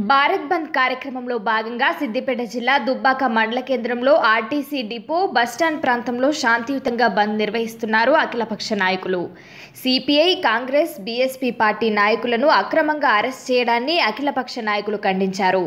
భారత్ బంద్ కార్యక్రమంలో భాగంగా సిద్దిపేట జిల్లా దుబ్బాక మండల కేంద్రంలో ఆర్టీసీ డిపో బస్టాండ్ ప్రాంతంలో శాంతియుతంగా బంద్ నిర్వహిస్తున్నారు అఖిలపక్ష నాయకులు. సిపిఐ, కాంగ్రెస్, బీఎస్పీ పార్టీ నాయకులను అక్రమంగా అరెస్ట్ చేయడాన్ని అఖిలపక్ష నాయకులు ఖండించారు.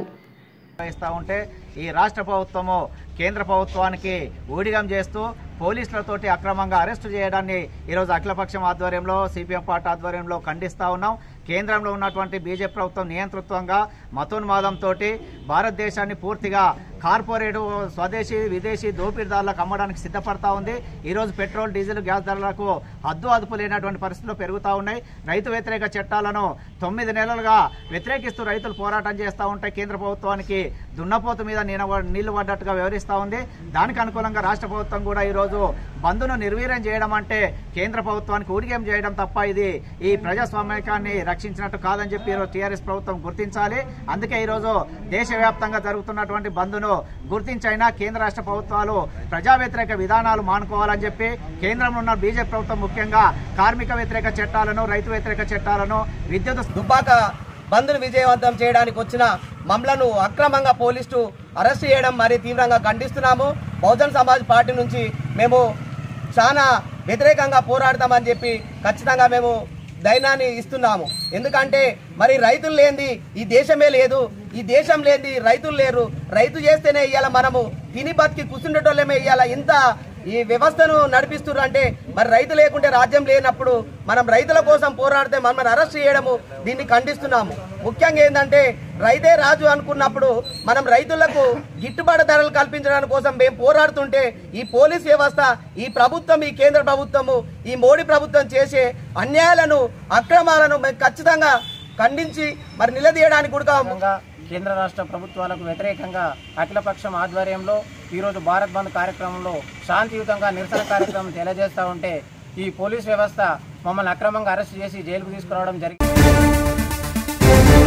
ఈ రాష్ట్ర ప్రభుత్వము కేంద్ర ప్రభుత్వానికి ఊడిగం చేస్తూ పోలీసులతోటి అక్రమంగా అరెస్టు చేయడాన్ని ఈరోజు అఖిలపక్షం ఆధ్వర్యంలో సిపిఎం పార్టీ ఆధ్వర్యంలో ఖండిస్తూ ఉన్నాం. కేంద్రంలో ఉన్నటువంటి బీజేపీ ప్రభుత్వం నియంతృత్వంగా మతోన్మాదంతో భారతదేశాన్ని పూర్తిగా కార్పొరేట్ స్వదేశీ విదేశీ దోపిడీదారులకు అమ్మడానికి సిద్ధపడతా ఉంది. ఈరోజు పెట్రోల్, డీజిల్, గ్యాస్ ధరలకు అదుపు లేనటువంటి పరిస్థితులు పెరుగుతూ ఉన్నాయి. రైతు వ్యతిరేక చట్టాలను 9 నెలలుగా వ్యతిరేకిస్తూ రైతులు పోరాటం చేస్తూ ఉంటే కేంద్ర ప్రభుత్వానికి దున్నపోతు మీద నీళ్లు పడ్డట్టుగా వ్యవహరిస్తూ ఉంది. దానికి అనుకూలంగా రాష్ట్ర ప్రభుత్వం కూడా ఈరోజు బంద్ను నిర్వీర్యం చేయడం అంటే కేంద్ర ప్రభుత్వానికి ఊడిగం చేయడం తప్ప ఇది ఈ ప్రజాస్వామ్యాన్ని రక్షించినట్టు కాదని చెప్పి ఈరోజు టీఆర్ఎస్ ప్రభుత్వం గుర్తించాలి. అందుకే ఈరోజు దేశవ్యాప్తంగా జరుగుతున్నటువంటి బంద్ను గుర్తించైనా కేంద్ర రాష్ట్ర ప్రభుత్వాలు ప్రజా వ్యతిరేక విధానాలు మానుకోవాలని చెప్పి కేంద్రంలో ఉన్న బీజేపీ ప్రభుత్వం ముఖ్యంగా కార్మిక వ్యతిరేక చట్టాలను, రైతు వ్యతిరేక చట్టాలను, విద్యుత్ దుబ్బాక బంద్ను విజయవంతం చేయడానికి వచ్చిన మమ్మలను అక్రమంగా పోలీసులు అరెస్ట్ చేయడం మరి తీవ్రంగా ఖండిస్తున్నాము. బహుజన్ సమాజ్ పార్టీ నుంచి మేము చాలా వ్యతిరేకంగా పోరాడతామని చెప్పి ఖచ్చితంగా మేము ధైర్యాన్ని ఇస్తున్నాము. ఎందుకంటే మరి రైతులు లేనిది ఈ దేశమే లేదు, ఈ దేశం లేనిది రైతులు లేరు. రైతు చేస్తేనే ఇవాళ మనము తిని బతికి కూర్చుండేటోళ్ళమే ఇవాళ ఇంత ఈ వ్యవస్థను నడిపిస్తున్నారు. అంటే మరి రైతు లేకుంటే రాజ్యం లేనప్పుడు మనం రైతుల కోసం పోరాడితే మనల్ని అరెస్ట్ చేయడము దీన్ని ఖండిస్తున్నాము. ముఖ్యంగా ఏంటంటే రైతే రాజు అనుకున్నప్పుడు మనం రైతులకు గిట్టుబాటు ధరలు కల్పించడానికి కోసం మేము పోరాడుతుంటే ఈ పోలీస్ వ్యవస్థ, ఈ ప్రభుత్వం, ఈ కేంద్ర ప్రభుత్వము, ఈ మోడీ ప్రభుత్వం చేసే అన్యాయాలను, అక్రమాలను మేము ఖచ్చితంగా ఖండించి మరి నిలదీయడానికి కూడా కేంద్ర రాష్ట్ర ప్రభుత్వాలకు వ్యతిరేకంగా అఖిలపక్షం ఆధ్వర్యంలో ఈరోజు భారత్ బంద్ కార్యక్రమంలో శాంతియుతంగా నిరసన కార్యక్రమం తెలియజేస్తూ ఉంటే ఈ పోలీస్ వ్యవస్థ మమ్మల్ని అక్రమంగా అరెస్ట్ చేసి జైలుకు తీసుకురావడం జరిగింది.